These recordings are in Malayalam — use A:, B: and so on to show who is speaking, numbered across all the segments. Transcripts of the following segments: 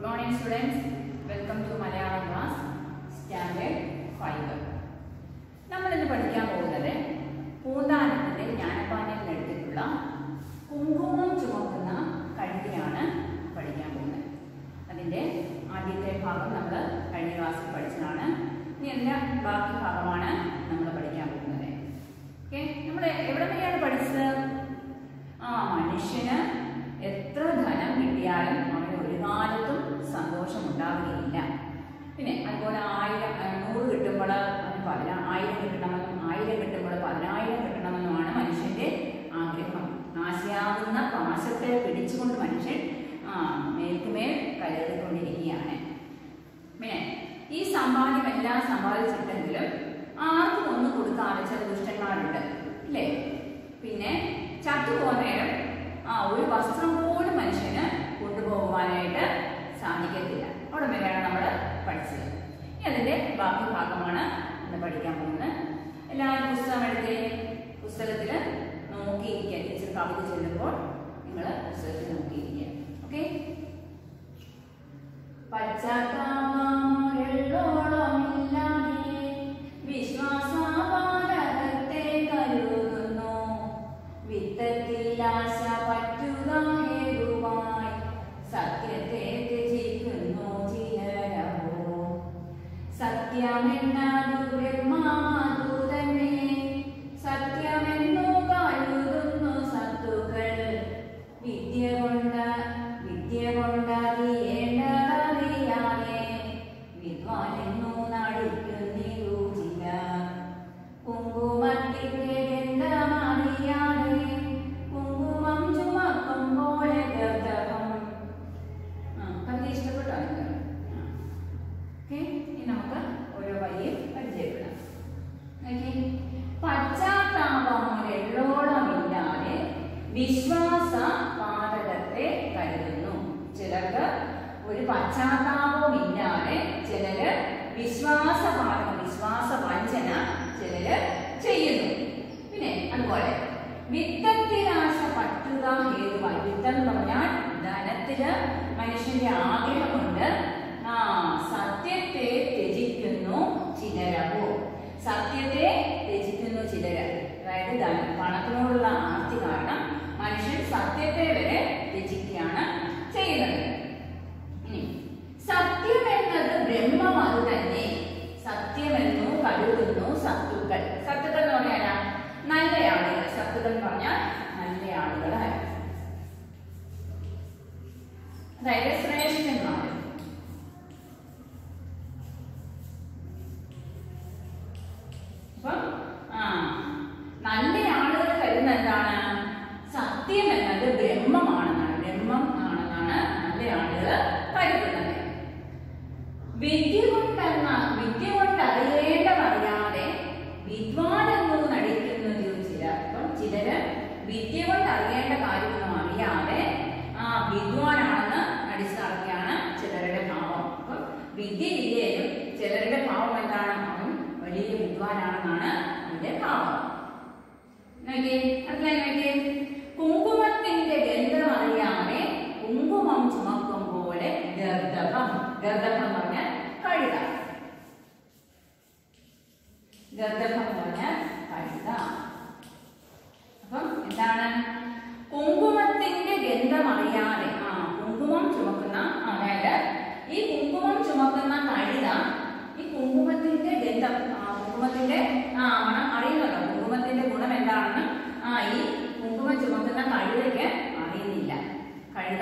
A: morning students, welcome to Malayalam class standard 5. നമ്മൾ ഇന്ന് പഠിക്കാൻ പോകുന്നത് പൂന്താനത്തിന്റെ ജ്ഞാനപാഠത്തിൽ എടുത്തിട്ടുള്ള കുങ്കുമം ചുമക്കുന്ന കഴുതിയാണ് പഠിക്കാൻ പോകുന്നത്. അതിന്റെ ആദ്യത്തെ ഭാഗം നമ്മൾ കഴിഞ്ഞ ക്ലാസ്സിൽ പഠിച്ചതാണ്. ഇനി അതിന്റെ ബാക്കി ഭാഗമാണ് നമ്മൾ പഠിക്കാൻ പോകുന്നത്. ഓക്കെ, നമ്മൾ എവിടെ വരെയാണ് പഠിച്ചത്? മനുഷ്യന് എത്ര ധനം കിട്ടിയാലും അവന് ഒരു കാലത്തും സന്തോഷം ഉണ്ടാവുകയില്ല. പിന്നെ അതുപോലെ 100 കിട്ടുമ്പോൾ അവന് 1000 കിട്ടണമെന്നും 1000 കിട്ടുമ്പോൾ 10000 കിട്ടണമെന്നുമാണ് മനുഷ്യന്റെ ആഗ്രഹം. നാശയാകുന്ന പാശത്തെ പിടിച്ചുകൊണ്ട് മനുഷ്യൻ മേൽക്കുമേൽ കയറിക്കൊണ്ടിരിക്കുകയാണ്. പിന്നെ ഈ സമ്പാദ്യം എല്ലാം സമ്പാദിച്ചിട്ടെങ്കിലും ആർക്കും ഒന്നും കൊടുക്കാതെ ചില ദുഷ്ടന്മാരുണ്ട് അല്ലേ? പിന്നെ ചത്തുപോകുന്നേരം ഒരു വസ്ത്രം പോലും മനുഷ്യന് കൊണ്ടുപോകുവാനായിട്ട് സാധിക്കത്തില്ല. അവിടെ വരെയാണ് നമ്മൾ പഠിച്ചത്. ഇനി അതിന്റെ ബാക്കി ഭാഗമാണ് ഇന്ന് പഠിക്കാൻ പോകുന്നത്. എല്ലാവരും പുസ്തകം എടുത്തേ. പുസ്തകത്തിൽ നോക്കിയിരിക്കുക. ടീച്ചർ കവിത ചെല്ലുമ്പോൾ നിങ്ങൾ പുസ്തകത്തിൽ നോക്കിയിരിക്കുക. ഓക്കെ, പശ്ചാത്താപമില്ലാതെ വിശ്വാസപാരകത്തെ കരുതുന്നു, വിത്തത്തിൽ ആശ പറ്റുക ഹേതുവായി സത്യത്തെ ത്യജിക്കുന്നു ചിലരോ. സത്യമെന്നതു ബ്രഹ്മമതു തന്നെ, സത്യമെന്നു കരുതുന്നു സത്തുക്കൾ. വിദ്യ കൊണ്ടറിയേണ്ടതറിയാതെ വിദ്വാനെന്നു നടിക്കുന്നിരു ചിലർ. കുങ്കുമത്തിന്റെ ഗന്ധമറിയാതെ കുങ്കുമം ചുമക്കുമ്പോലെ ഗർദഭം. കവിത ഇഷ്ടപ്പെട്ടോ? ഓക്കെ, ഇനി നമുക്ക് ഓരോ വരിയും പരിചയപ്പെടാം. പശ്ചാത്താപമൊരെള്ളോളമില്ലാതെ വിശ്വാസ പാതകത്തെ കരുതുന്നു. ചിലർക്ക് ഒരു പശ്ചാത്താപവും ഇല്ലാതെ ചിലര് വിശ്വാസപാതകം, വിശ്വാസവഞ്ചന ചിലര് ചെയ്യുന്നു. പിന്നെ അതുപോലെ വിത്തത്തിലാശ പറ്റുക ഹേതുവായി. വിത്തം എന്ന് പറഞ്ഞാൽ ധനത്തില് മനുഷ്യന്റെ ആഗ്രഹമുണ്ട്. സത്യത്തെ ത്യജിക്കുന്നു ചിലരോ. സത്യത്തെ ത്യജിക്കുന്നു ചിലര്. അതായത് പണത്തിനോടുള്ള ആർത്തി കാരണം മനുഷ്യൻ സത്യത്തെ വരെ ത്യജിക്കുകയാണ് ചെയ്യുന്നത്. ഇനി സത്യമെന്നത് ബ്രഹ്മം അത് തന്നെ, സത്യമെന്നു കരുതുന്നു സത്തുക്കൾ. സത്തുക്കൾ എന്ന് പറഞ്ഞാൽ നല്ല ആളുകൾ. സത്തുക്കൾ എന്ന് പറഞ്ഞാൽ നല്ല ആളുകൾ, അതായത് ശ്രേഷ്ഠന്മാർ. അപ്പം നല്ല ആളുകൾ കരുതുന്ന എന്താണ്? സത്യം എന്നത് ബ്രഹ്മമാണെന്നാണ്, ബ്രഹ്മം ആണെന്നാണ് നല്ല ആളുകൾ കരുതുന്നത്. വിദ്യ കൊണ്ടറിയേണ്ടതറിയാതെ വിദ്വാനെന്നു നടിക്കുന്നത് ചിലർ. അപ്പം ചിലര് വിദ്യ കൊണ്ട് അറിയേണ്ട കാര്യമൊന്നും അറിയാതെ വിദ്വാനാണെന്ന് നടിച്ചു നടക്കുകയാണ് ചിലരുടെ ഭാവം. അപ്പം വിദ്യ ഇല്ലേലും ചിലരുടെ ഭാവം എന്താണ്? അവൻ വലിയ വിദ്വാനാണെന്നാണ് അതിന്റെ ഭാവം. കുങ്കുമത്തിന്റെ ഗന്ധം അറിയാതെ കുങ്കുമം ചുമക്കും പോലെ ഗർദഭം. ഗർദഭം എന്ന് പറഞ്ഞാൽ കഴുത. ഗർദഭം എന്ന് പറഞ്ഞാൽ കഴുത. അപ്പം എന്താണ്? കുങ്കുമത്തിന്റെ ഗന്ധം അറിയാതെ കുങ്കുമം ചുമക്കുന്ന, അതായത് ഈ കുങ്കുമം ചുമക്കുന്ന കഴുത ഈ കുങ്കുമത്തിന്റെ ഗന്ധം, കുങ്കുമത്തിന്റെ മണം അറിയുന്നല്ലോ. കുങ്കുമത്തിന്റെ ഗുണം എന്താണെന്ന് ഈ കുങ്കുമം ചുമക്കുന്ന കഴുതയ്ക്ക് അറിയുന്നില്ല. കഴുത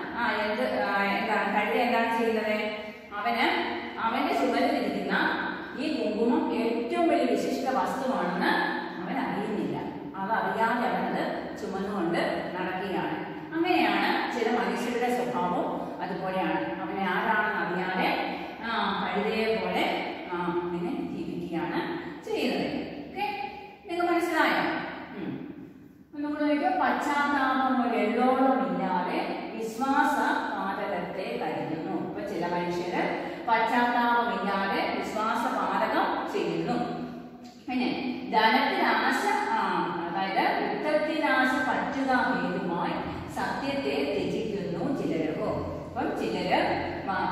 A: കഴുത എന്താണ് ചെയ്യുന്നത്? അവന്റെ ചുമലിലിരിക്കുന്ന ഈ കുങ്കുമം ഏറ്റവും വലിയ വിശിഷ്ട വസ്തുവാണെന്ന് അവൻ അറിയുന്നില്ല. അതറിയാതെ അവനത് ചുമന്നുകൊണ്ട് നടക്കുകയാണ്. അങ്ങനെയാണ് ചില മനുഷ്യരുടെ സ്വഭാവം. അതുപോലെയാണ് അവനെ ആരാണെന്ന് അറിയാതെ കഴുതയെ പോലെ ഇങ്ങനെ ജീവിക്കുകയാണ് ചെയ്യുന്നത്. ഓക്കെ, നിങ്ങൾക്ക് മനസ്സിലായോ? ഒന്നുകൂടെ നോക്കിയോ. പശ്ചാത്താപം ഒരെള്ളോളമില്ലാതെ വിശ്വാസ പാതകത്തെ കരുതുന്നു. ഇപ്പൊ ചില മനുഷ്യര് പശ്ചാത്താപമില്ലാതെ വിശ്വാസ പാതകം ചെയ്യുന്നു. പിന്നെ ധനത്തിലാശ, അതായത് വിത്തത്തിലാശ പറ്റുക ഹേതുമായി സത്യത്തെ ത്യജിക്കുന്നു ചിലരോ. അപ്പം ചിലര്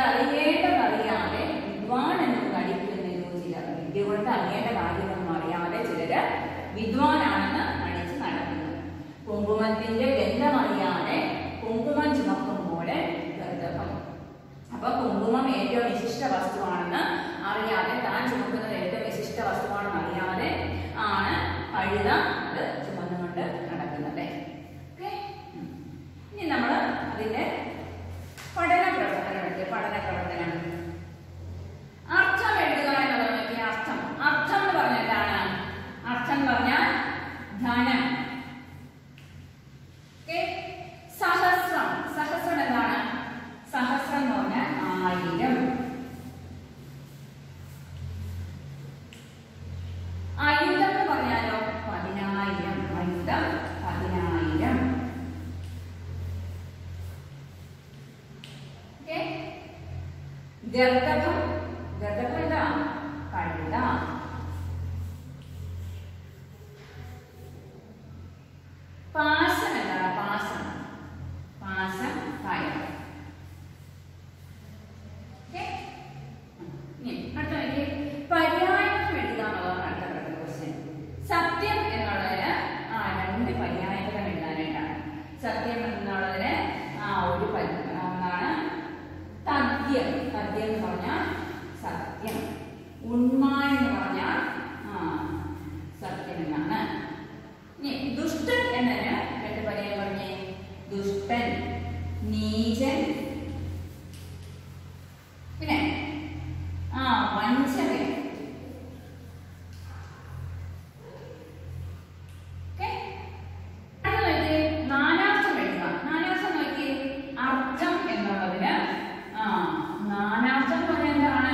A: അറിയേണ്ടതറിയാതെ വിദ്വാൻ എന്ന് നടിക്കുന്നു ചിലർ. വിദ്യ കൊണ്ട് അറിയേണ്ട കാര്യമൊന്നും അറിയാതെ ചിലര് വിദ്വാനാണെന്ന് നടിച്ച് നടക്കുന്നു. കുങ്കുമത്തിന്റെ ഗന്ധമറിയാതെ കുങ്കുമം ചുമക്കും പോലെ ഗന്ധകം. അപ്പൊ കുങ്കുമം ഏറ്റവും വിശിഷ്ട വസ്തുവാണെന്ന് അറിയാതെ, താൻ ചുമക്കുന്നത് ഏറ്റവും വിശിഷ്ട വസ്തുവാണെന്ന് അറിയാതെ ആണ് കഴുത അത് ചുമന്നുകൊണ്ട് നടക്കുന്നത്. ഇനി നമ്മൾ അതിന്റെ പഠന പ്രവർത്തനം അർത്ഥം എഴുതുക എന്നുള്ളത് നോക്കിയ അർത്ഥം എന്ന് പറഞ്ഞാൽ എന്താണ്? അർത്ഥം എന്ന് പറഞ്ഞാൽ ധനം. സഹസ്രം എന്താണ്? സഹസ്രം എന്ന് പറഞ്ഞാൽ 1000. ആയുധം എന്ന് പറഞ്ഞാലോ 10000. ആയുധം 10000. ഗർദഭം എന്താ? കഴുത. പാശം എന്താണ്? പാശം കയർ. പര്യായം എഴുതുക എന്നുള്ളതാണ് അടുത്ത ക്വസ്റ്റ്യൻ. സത്യം എന്നുള്ളതിന് 2 പര്യായങ്ങൾ എഴുതാനായിട്ടാണ്. സത്യം എന്നുള്ളതിന് ഒരു ഒന്നാണ് തഥ്യം. തഥ്യം എന്ന് പറഞ്ഞാൽ സത്യം. ഉണ്മ എന്ന് പറഞ്ഞാൽ സത്യം എന്നാണ്. ഇനി ദുഷ്ടൻ എന്നതിന് 2 പര്യായം പറഞ്ഞേ. ദുഷ്ടൻ, നീചൻ, പിന്നെ വഞ്ചകൻ. നാനാർത്ഥം എഴുതുക. നാനാർത്ഥം നോക്കി. അർത്ഥം എന്നുള്ളതിന് നാനാർത്ഥം എന്ന് പറഞ്ഞാൽ എന്താണ്?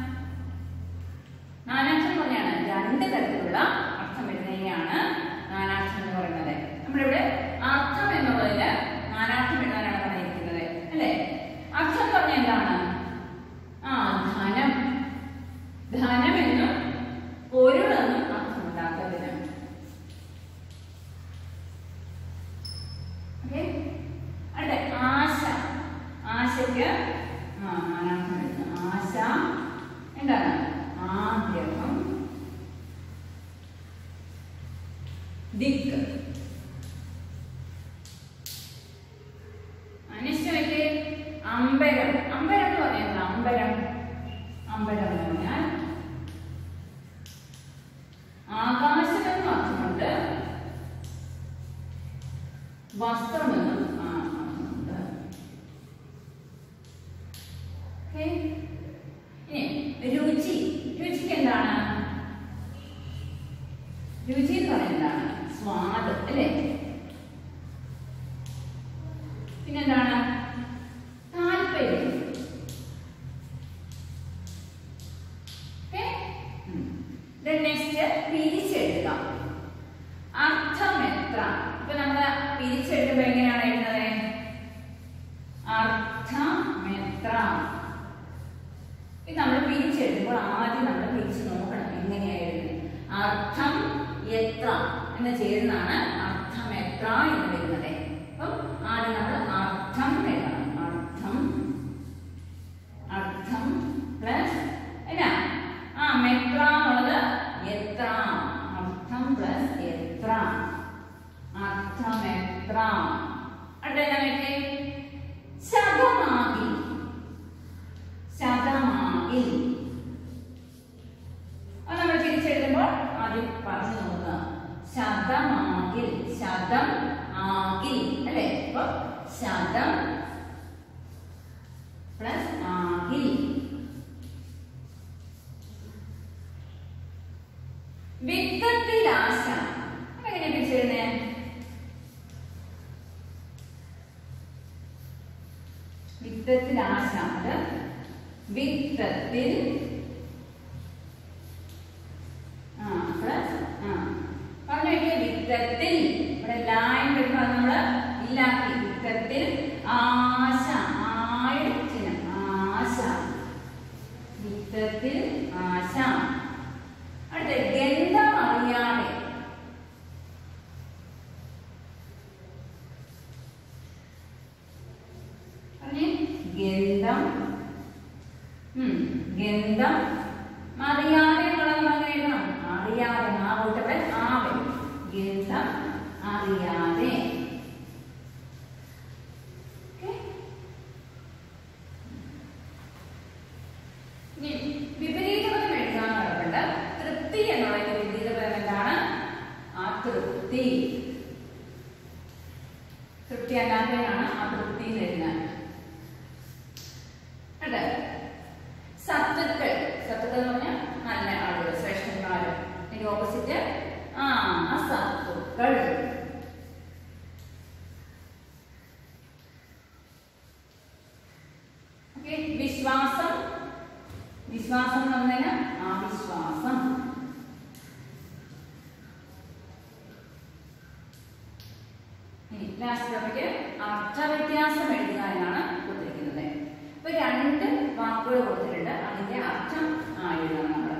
A: നാനാർത്ഥം പറഞ്ഞാണ് 2 തരത്തിലുള്ള അർത്ഥം എഴുതുന്നതിനെയാണ് നാനാർത്ഥം എന്ന് പറയുന്നത്. നമ്മളിവിടെ അർത്ഥം എന്നുള്ളതിന് നാനാർത്ഥം എഴുതാനാണ് പറഞ്ഞിരിക്കുന്നത് അല്ലെ? അർത്ഥം എന്ന് പറഞ്ഞാൽ എന്താണ്? ധനം. ധനമെന്നും പൊരുളെന്നും അർത്ഥമുണ്ടാക്കുന്നതിന്. അടുത്ത ആശ. ആശയ്ക്ക് ആശ എന്താണ്? ആഗ്രഹം. ദിക്ക്. അനിഷ്ടമൊക്കെ അമ്പരം. അമ്പരം എന്ന് പറയുന്നത് അമ്പരം എന്ന് പറഞ്ഞാൽ ആകാശം എന്നും അർത്ഥമുണ്ട്, വസ്ത്രമെന്നും അർത്ഥമുണ്ട്. ഇനി രുചി. രുചിക്ക് എന്താണ്? രുചി എന്ന് പറയുന്നത് എന്താണ്? സ്വാദ് അല്ലേ? പിന്നെന്താണ്? താല്പര്യം. നെക്സ്റ്റ് പിരിച്ചെഴുതുക. അർത്ഥം എത്ര? ഇപ്പൊ നമ്മള് പിരിച്ചെഴുതുമ്പോ എങ്ങനെയാണ് എഴുതുന്നത്? അർത്ഥം എത്ര. ഇത് നമ്മൾ പിരിച്ചെഴുതുമ്പോൾ ആദ്യം നമ്മൾ പിരിച്ചു നോക്കണം എങ്ങനെയായിരുന്നു. അർത്ഥം എത്ര എന്ന് ചേരുന്നതാണ് അർത്ഥം എത്ര എന്ന് വരുന്നത്. അപ്പം ആദ്യം നമ്മൾ അർത്ഥം എഴുതണം. അർത്ഥം പ്ലസ് എന്നാ മെത്ര എന്നുള്ളത് എത്ര. അർത്ഥം പ്ലസ് എത്ര. അർത്ഥം എത്ര. അടുത്ത ശതമാകിൽ. അത് നമ്മൾ തിരിച്ചെഴുതുമ്പോൾ ആദ്യം പറഞ്ഞു നോക്കുക. ശതമാകിൽ. ശതം ആകിൽ അല്ലെ? അപ്പൊ ശതം പ്ലസ് ആകിൽ. വിത്തത്തിൽ ആശ. അതെങ്ങനെ പിടിച്ചിരുന്നേ? വിത്തത്തിൽ ആശ. അത് വിത്തത്തിൽ പറഞ്ഞ വിത്തത്തിൽ ഇവിടെ ലൈൻ വരുമ്പോ നമ്മള് ഇല്ലാക്കി. വിത്തത്തിൽ ആശ. ആയുടെ ചിഹ്നം. ആശ. വിത്തത്തിൽ ആശ. അടുത്ത ഗന്ധം അറിയാതെ. ഗന്ധം തൃപ്തി അല്ലാത്തതിനാണ് അതൃപ്തി എന്ന് എഴുതുന്നത്. അതെ, സത്തുക്കൾ. സത്തുക്കൾ എന്ന് പറഞ്ഞാൽ നല്ല ആളുകൾ, ശ്രേഷ്ഠന്മാർ. ഇതിന്റെ ഓപ്പോസിറ്റ് അസത്തുക്കൾ. ഓക്കെ, വിശ്വാസം. വിശ്വാസം എന്ന് പറഞ്ഞാൽ അവിശ്വാസം. ലാസ്റ്റ് നമുക്ക് അർത്ഥവ്യത്യാസം എഴുതുക എന്നാണ് കൊടുത്തിരിക്കുന്നത്. ഇപ്പൊ രണ്ട് വാക്കുകൾ കൊടുത്തിട്ടുണ്ട്, അതിന്റെ അർത്ഥം എഴുതണം നമ്മൾ.